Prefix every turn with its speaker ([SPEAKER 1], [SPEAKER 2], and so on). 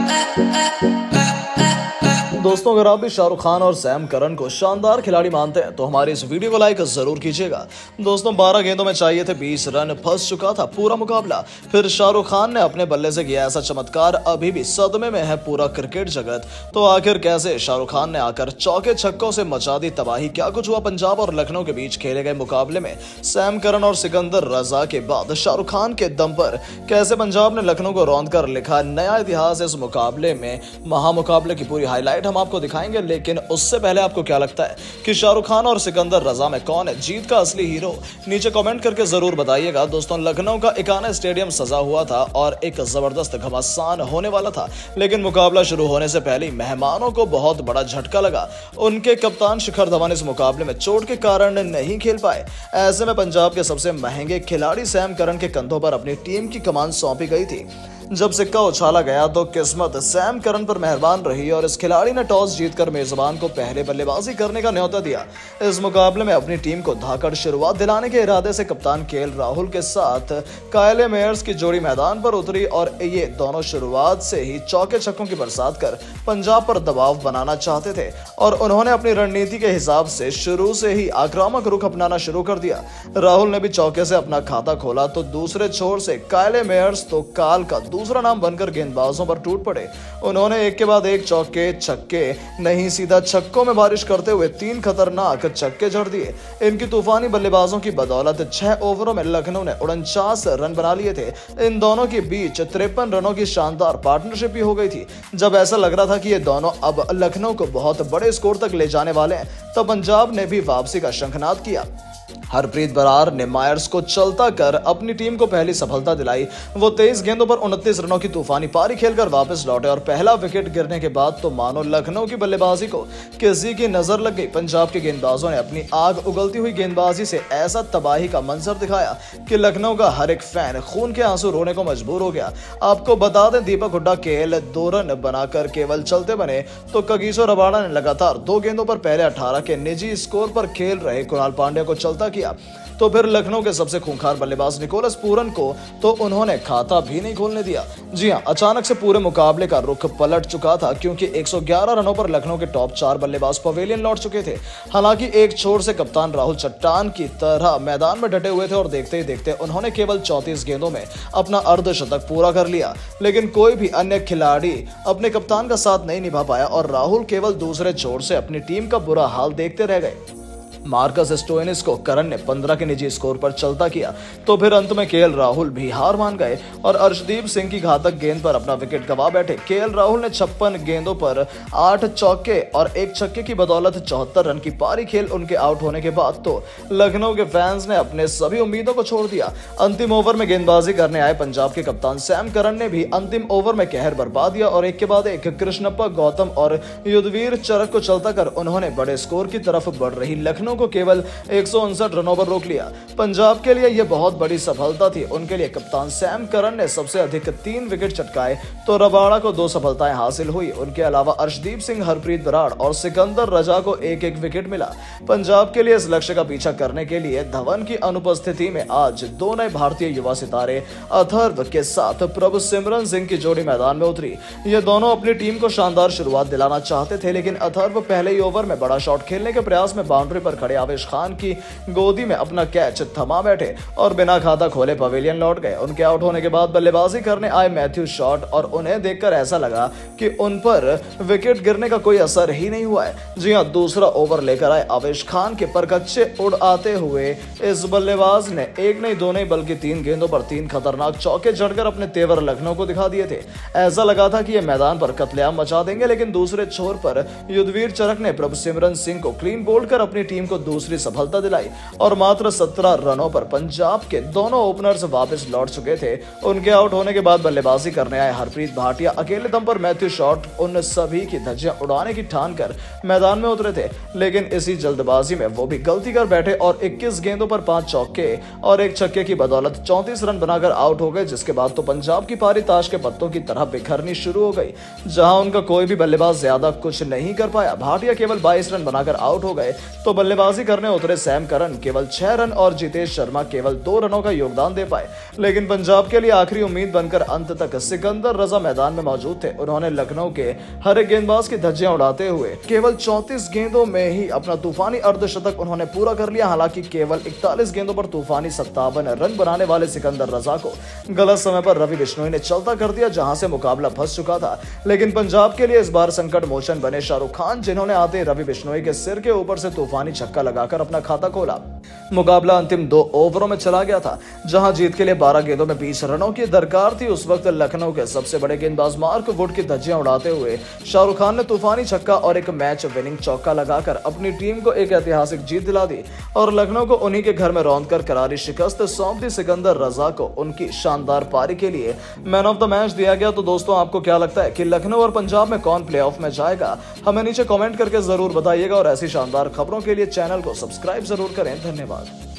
[SPEAKER 1] दोस्तों, अगर आप भी शाहरुख खान और सैम करन को शानदार खिलाड़ी मानते हैं तो हमारी इस वीडियो को लाइक जरूर कीजिएगा। दोस्तों, 12 गेंदों में चाहिए थे 20 रन, फंस चुका था पूरा मुकाबला। फिर शाहरुख खान ने अपने बल्ले से किया ऐसा चमत्कार, अभी भी सदमे में है पूरा क्रिकेट जगत। तो आखिर कैसे शाहरुख खान ने आकर चौके छक्कों से मचा दी तबाही? क्या कुछ हुआ पंजाब और लखनऊ के बीच खेले गए मुकाबले में? सैम करन और सिकंदर रजा के बाद शाहरुख खान के दम पर कैसे पंजाब ने लखनऊ को रौंद कर लिखा नया इतिहास? इस मुकाबले में महामुकाबले की पूरी हाईलाइट हम आपको दिखाएंगे, लेकिन उससे पहले आपको क्या लगता है कि शाहरुख खान और सिकंदर रजा में कौन है जीत का असली हीरो? नीचे कमेंट करके जरूर बताइएगा। दोस्तों, लखनऊ का इकाना स्टेडियम सजा हुआ था और एक जबरदस्त घमासान होने वाला था, लेकिन मुकाबला शुरू होने से पहले ही मेहमानों को बहुत बड़ा झटका लगा। उनके कप्तान शिखर धवन इस मुकाबले में चोट के कारण नहीं खेल पाए। ऐसे में पंजाब के सबसे महंगे खिलाड़ी सैम करन के कंधों पर अपनी टीम की कमान सौंपी गई थी। जब सिक्का उछाला गया तो किस्मत सैम करन पर मेहरबान रही और इस खिलाड़ी ने टॉस जीतकर मेजबान को पहले बल्लेबाजी करने का न्योता दिया। इस मुकाबले में अपनी टीम को धाकड़ शुरुआत दिलाने के इरादे से कप्तान केएल राहुल के साथ कायले मेयर्स की जोड़ी मैदान पर उतरी और ये दोनों शुरुआत से ही चौके छक्कों की बरसात कर पंजाब पर दबाव बनाना चाहते थे और उन्होंने अपनी रणनीति के हिसाब से शुरू से ही आक्रामक रुख अपनाना शुरू कर दिया। राहुल ने भी चौके से अपना खाता खोला तो दूसरे छोर से कायले मेयर्स तो काल का दूसरा नाम बनकर गेंदबाजों पर टूट पड़े। उन्होंने एक के बाद एक चौके छक्के नहीं सीधा छक्कों में बारिश करते हुए 3 खतरनाक छक्के जड़ दिए। इनकी तूफानी बल्लेबाजों की बदौलत 6 ओवरों में लखनऊ ने 49 रन बना लिए थे। इन दोनों के बीच 53 रनों की शानदार पार्टनरशिप भी हो गई थी। जब ऐसा लग रहा था कि ये दोनों अब लखनऊ को बहुत बड़े स्कोर तक ले जाने वाले हैं, तो पंजाब ने भी वापसी का शंखनाद किया। हरप्रीत बरार ने मायर्स को चलता कर अपनी टीम को पहली सफलता दिलाई। वो 23 गेंदों पर 29 रनों की तूफानी पारी खेलकर वापस लौटे और पहला विकेट गिरने के बाद तो मानो लखनऊ की बल्लेबाजी को किसी की नजर लग गई। पंजाब के गेंदबाजों ने अपनी आग उगलती हुई गेंदबाजी से ऐसा तबाही का मंजर दिखाया कि लखनऊ का हर एक फैन खून के आंसू रोने को मजबूर हो गया। आपको बता दें, दीपक हुड्डा केएल 2 रन बनाकर केवल चलते बने तो कगिसो रबाडा ने लगातार 2 गेंदों पर पहले 18 के निजी स्कोर पर खेल रहे कुणाल पांड्या को चलता किया। तो फिर लखनऊ के सबसे खूंखार बल्लेबाज निकोलस पूरन को तो उन्होंने खाता भी नहीं खोलने दिया। जी हां, अचानक से पूरे मुकाबले का रुख पलट चुका था, क्योंकि 111 रनों पर लखनऊ के टॉप 4 बल्लेबाज पवेलियन लौट चुके थे। हालांकि एक छोर से कप्तान राहुल चट्टान की तरह मैदान में डटे हुए थे और देखते ही देखते उन्होंने केवल 34 गेंदों में अपना अर्धशतक पूरा कर लिया, लेकिन कोई भी अन्य खिलाड़ी अपने कप्तान का साथ नहीं निभा पाया और राहुल केवल दूसरे छोर से अपनी टीम का बुरा हाल देखते रह गए। मार्कस स्टोइनिस को करन ने 15 के निजी स्कोर पर चलता किया, तो फिर अंत में केएल राहुल भी हार मान गए और अर्शदीप सिंह की घातक गेंद पर अपना विकेट गंवा बैठे। केएल राहुल ने 56 गेंदों पर 8 चौके और 1 छक्के की बदौलत 74 रन की पारी खेल उनके आउट होने के बाद तो लखनऊ के फैंस ने अपने सभी उम्मीदों को छोड़ दिया। अंतिम ओवर में गेंदबाजी करने आए पंजाब के कप्तान सैम करन ने भी अंतिम ओवर में कहर बरपा दिया और एक के बाद एक कृष्णप्पा गौतम और युद्धवीर चरक को चलता कर उन्होंने बड़े स्कोर की तरफ बढ़ रही लखनऊ को केवल 159 रनों पर रोक लिया। पंजाब के लिए यह बहुत बड़ी सफलता थी। उनके लिए कप्तान सैम करन ने सबसे अधिक 3 विकेट चटकाए तो रबाडा को 2 सफलताएं हासिल हुई। उनके अलावा अर्शदीप सिंह, हरप्रीत बराड़ और सिकंदर रजा को 1-1 विकेट मिला। पंजाब के लिए इस लक्ष्य का पीछा करने के लिए धवन की अनुपस्थिति में आज 2 नए भारतीय युवा सितारे अथर्व के साथ प्रभु सिमरन सिंह की जोड़ी मैदान में उतरी। ये दोनों अपनी टीम को शानदार शुरुआत दिलाना चाहते थे, लेकिन अथर्व पहले ही ओवर में बड़ा शॉट खेलने के प्रयास में बाउंड्री पर खड़े आवेश खान की गोदी में अपना कैच थमा बैठे और बिना खाता खोले पवेलियन लौट गए। उनके आउट होने के बाद बल्लेबाजी करने आए मैथ्यू शॉट और उन्हें देखकर ऐसा लगा कि उन पर विकेट गिरने का कोई असर ही नहीं हुआ है। जी हां, दूसरा ओवर लेकर आए आवेश खान के परकच्चे उड़ आते हुए इस बल्लेबाज ने 1 नहीं 2 नहीं बल्कि 3 गेंदों पर 3 खतरनाक चौके जड़कर अपने तेवर लखनऊ को दिखा दिए थे। ऐसा लगा था कि यह मैदान पर कत्लेआम मचा देंगे, लेकिन दूसरे छोर पर युद्धवीर चरक ने प्रभु सिमरन सिंह को क्लीन बोल्ड कर अपनी टीम को दूसरी सफलता दिलाई और मात्र 17 रनों पर पंजाब के दोनों ओपनर्स वापस लौट चुके थे। उनके आउट होने के बाद बल्लेबाजी करने आए हरप्रीत भाटिया अकेले दम पर मैथ्यू शॉट उन सभी की धज्जियां उड़ाने की ठान कर मैदान में उतरे थे, लेकिन इसी जल्दबाजी में वो भी गलती कर बैठे और 21 गेंदों पर 5 चौके और 1 छक्के की बदौलत 34 रन बनाकर आउट हो गए, जिसके बाद तो पंजाब की पारी ताश के पत्तों की तरह बिखरनी शुरू हो गई, जहां उनका कोई भी बल्लेबाज ज्यादा कुछ नहीं कर पाया। भाटिया केवल 22 रन बनाकर आउट हो गए तो बल्लेबाज बल्लेबाजी करने उतरे सैम करन केवल 6 रन और जितेश शर्मा केवल 2 रनों का योगदान दे पाए, लेकिन पंजाब के लिए आखिरी उम्मीद बनकर अंत तक सिकंदर रजा मैदान में मौजूद थे। उन्होंने लखनऊ के हर एक गेंदबाज की धज्जियां उड़ाते हुए केवल 34 गेंदों में ही अपना तूफानी अर्धशतक उन्होंने पूरा कर लिया। हालांकि केवल 41 गेंदों पर तूफानी 57 रन बनाने वाले सिकंदर रजा को गलत समय पर रवि बिश्नोई ने चलता कर दिया, जहां से मुकाबला फंस चुका था। लेकिन पंजाब के लिए इस बार संकट मोचन बने शाहरुख खान, जिन्होंने आते रवि बिश्नोई के सिर के ऊपर से तूफानी छक्का लगाकर अपना खाता खोला। मुकाबला अंतिम 2 ओवरों में चला गया था, जहां जीत के लिए 12 गेंदों में 20 रनों की दरकार थी। उस वक्त लखनऊ के सबसे बड़े गेंदबाज मार्क वुड की धज्जियां उड़ाते हुए शाहरुख खान ने तूफानी छक्का और एक मैच विनिंग चौका लगाकर अपनी टीम को एक ऐतिहासिक जीत दिला दी और लखनऊ को उन्हीं के घर में रौंदकर करारी शिकस्त सौंप दी। सिकंदर रजा को उनकी शानदार पारी के लिए मैन ऑफ द मैच दिया गया। तो दोस्तों, आपको क्या लगता है कि लखनऊ और पंजाब में कौन प्लेऑफ में जाएगा? हमें नीचे कमेंट करके जरूर बताइएगा और ऐसी शानदार खबरों के लिए चैनल को सब्सक्राइब जरूर करें। धन्यवाद।